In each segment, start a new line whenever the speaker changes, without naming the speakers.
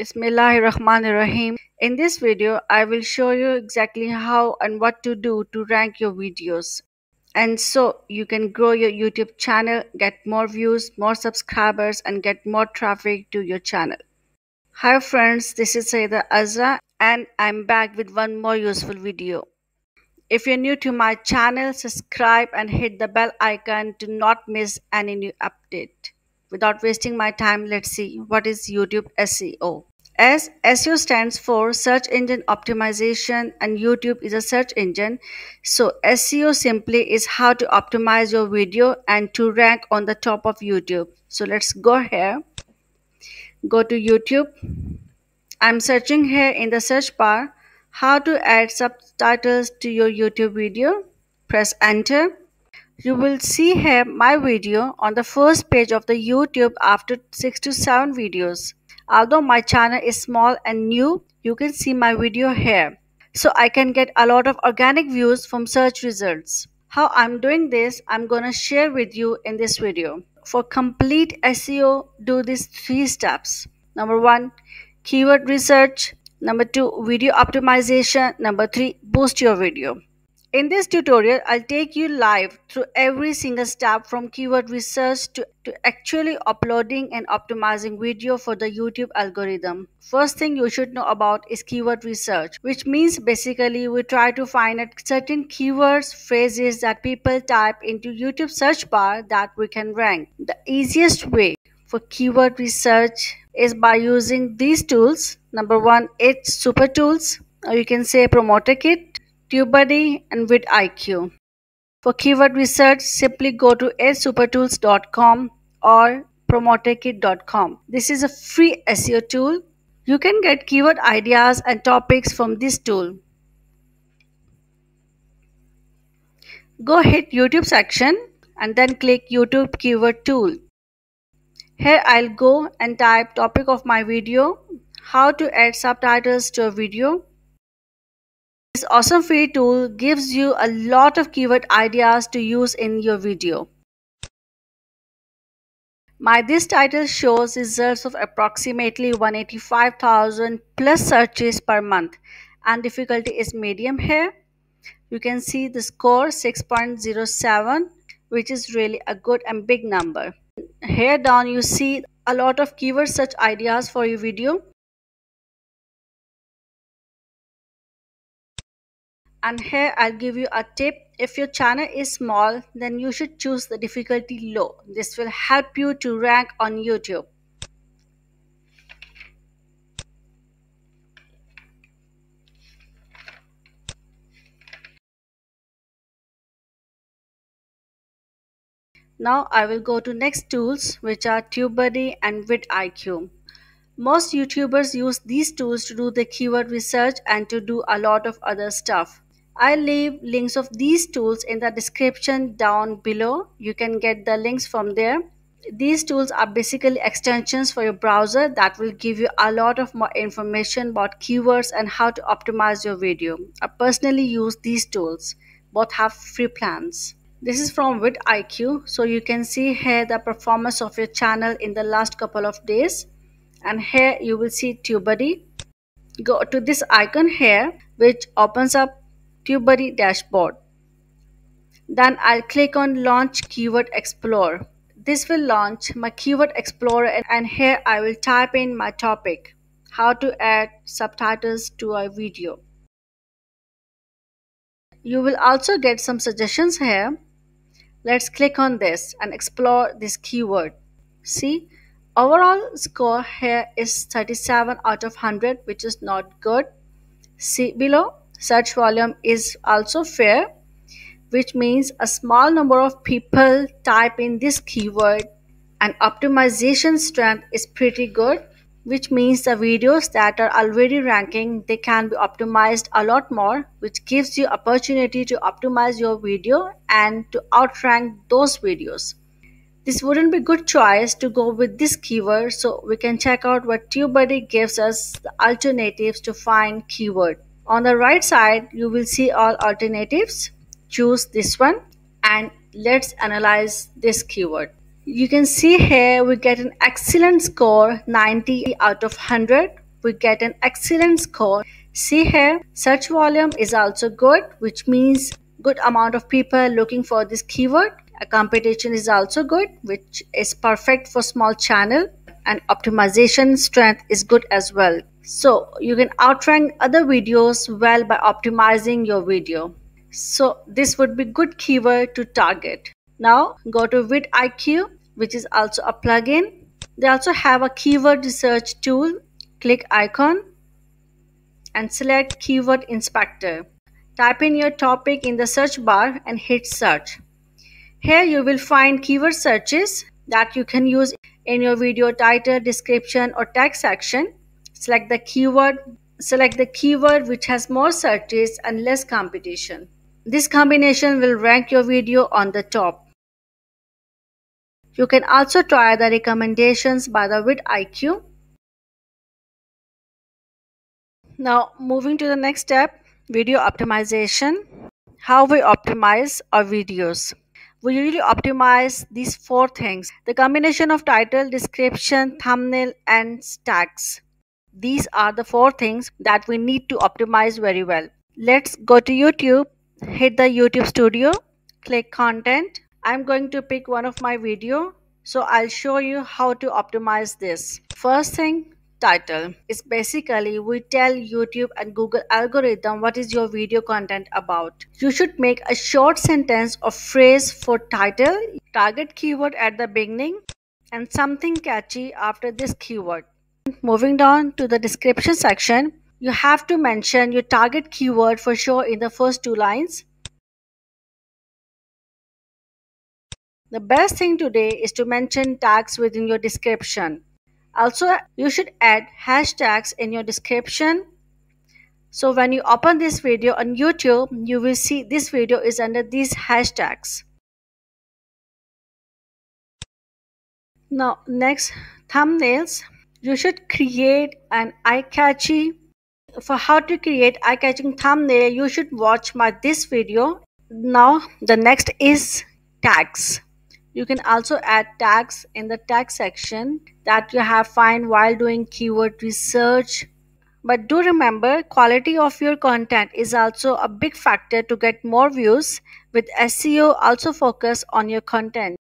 Bismillahirrahmanirrahim. In this video, I will show you exactly how and what to do to rank your videos. And so you can grow your YouTube channel, get more views, more subscribers, and get more traffic to your channel. Hi friends, this is Saida Azra and I'm back with one more useful video. If you're new to my channel, subscribe and hit the bell icon to not miss any new update. Without wasting my time, let's see what is YouTube SEO. As SEO stands for Search Engine Optimization and YouTube is a search engine. So SEO simply is how to optimize your video and to rank on the top of YouTube. So let's go here. Go to YouTube. I'm searching here in the search bar how to add subtitles to your YouTube video. Press enter. You will see here my video on the first page of the YouTube after 6 to 7 videos. Although my channel is small and new, you can see my video here. So I can get a lot of organic views from search results. How I'm doing this, I'm gonna share with you in this video. For complete SEO, do these 3 steps. Number 1, keyword research. Number 2, video optimization. Number 3, boost your video. In this tutorial, I'll take you live through every single step from keyword research to actually uploading and optimizing video for the YouTube algorithm. First thing you should know about is keyword research, which means basically we try to find certain keywords, phrases that people type into YouTube search bar that we can rank. The easiest way for keyword research is by using these tools. Number 1, it's super tools, or you can say promoter kit, TubeBuddy and vidiq. For keyword research, simply go to supertools.com or promoterkit.com. This is a free SEO tool. You can get keyword ideas and topics from this tool. Go hit YouTube section and then click YouTube keyword tool. Here I'll go and type topic of my video, how to add subtitles to a video. This awesome free tool gives you a lot of keyword ideas to use in your video. This title shows results of approximately 185,000 plus searches per month and difficulty is medium here. You can see the score 6.07, which is really a good and big number. Here down you see a lot of keyword search ideas for your video. And here I'll give you a tip. If your channel is small, then you should choose the difficulty low. This will help you to rank on YouTube. Now I will go to next tools, which are TubeBuddy and vidiq. Most YouTubers use these tools to do the keyword research and to do a lot of other stuff. I'll leave links of these tools in the description down below. You can get the links from there. These tools are basically extensions for your browser that will give you a lot of more information about keywords and how to optimize your video. I personally use these tools. Both have free plans. This is from vidiq, so you can see here the performance of your channel in the last couple of days. And here you will see TubeBuddy. Go to this icon here, which opens up TubeBuddy dashboard. Then I'll click on Launch Keyword Explorer. This will launch my Keyword Explorer and here I will type in my topic, how to add subtitles to a video. You will also get some suggestions here. Let's click on this and explore this keyword. See? Overall score here is 37 out of 100, which is not good. See below, search volume is also fair, which means a small number of people type in this keyword, and optimization strength is pretty good, which means the videos that are already ranking, they can be optimized a lot more, which gives you opportunity to optimize your video and to outrank those videos. This wouldn't be good choice to go with this keyword, so we can check out what TubeBuddy gives us the alternatives to find keyword. On the right side, you will see all alternatives. Choose this one and let's analyze this keyword. You can see here we get an excellent score, 90 out of 100. we get an excellent score. See here, search volume is also good, which means good amount of people looking for this keyword. A competition is also good, which is perfect for small channel, and optimization strength is good as well. So you can outrank other videos well by optimizing your video. So this would be good keyword to target. Now go to vidiq, which is also a plugin. They also have a keyword research tool. Click icon and select keyword inspector. Type in your topic in the search bar and hit search. Here you will find keyword searches that you can use in your video title, description or text section. Select the keyword which has more searches and less competition. This combination will rank your video on the top. You can also try the recommendations by the vidiq. Now moving to the next step, video optimization. How we optimize our videos. We usually optimize these four things: the combination of title, description, thumbnail and tags. These are the four things that we need to optimize very well. Let's go to YouTube, hit the YouTube studio, click content. I'm going to pick one of my video, so I'll show you how to optimize this. First thing, title is basically we tell YouTube and Google algorithm what is your video content about. You should make a short sentence or phrase for title, target keyword at the beginning and something catchy after this keyword. Moving down to the description section, you have to mention your target keyword for sure in the first two lines. The best thing today is to mention tags within your description. Also, you should add hashtags in your description. So when you open this video on YouTube, you will see this video is under these hashtags. Now, next, thumbnails. You should create an eye-catchy. For how to create eye-catching thumbnail, you should watch this video. Now, the next is tags. You can also add tags in the tag section that you have found while doing keyword research. But do remember, quality of your content is also a big factor to get more views. With SEO, also focus on your content.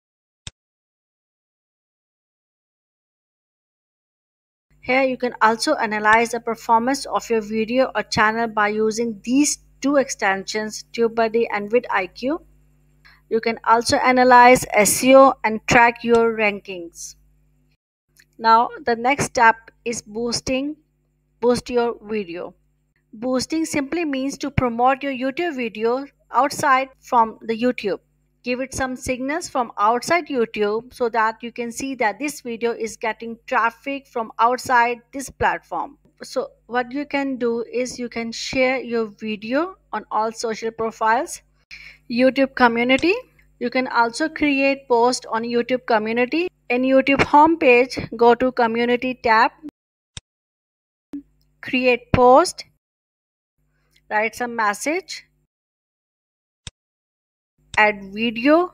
Here you can also analyze the performance of your video or channel by using these two extensions, TubeBuddy and vidiq. You can also analyze SEO and track your rankings. Now the next step is boost your video. Boosting simply means to promote your YouTube video outside from the YouTube. Give it some signals from outside YouTube so that you can see that this video is getting traffic from outside this platform. So what you can do is you can share your video on all social profiles, YouTube community. You can also create post on YouTube community. In YouTube homepage, go to community tab, create post, write some message, add video,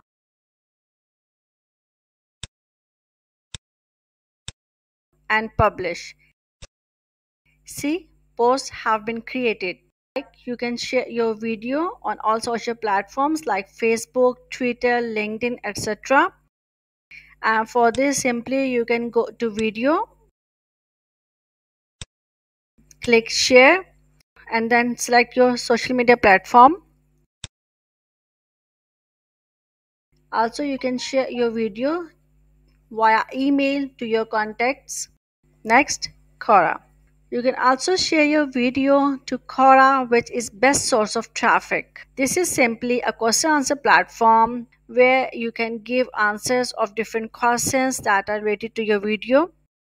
and publish. See, posts have been created. You can share your video on all social platforms like Facebook, Twitter, LinkedIn, etc. And for this, simply you can go to video, click share, and then select your social media platform. Also, you can share your video via email to your contacts. Next, Quora. You can also share your video to Quora, which is best source of traffic. This is simply a question answer platform where you can give answers of different questions that are related to your video.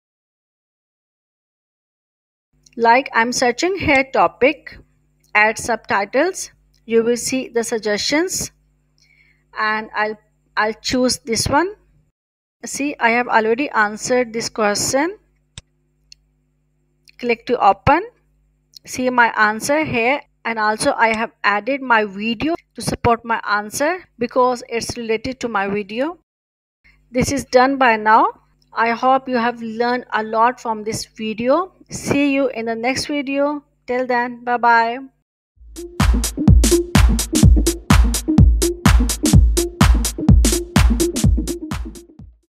Like I'm searching here topic, add subtitles. You will see the suggestions and I'll choose this one. See, I have already answered this question. Click to open. See my answer here, and also I have added my video to support my answer because it's related to my video. This is done by now. I hope you have learned a lot from this video. See you in the next video. Till then, bye bye.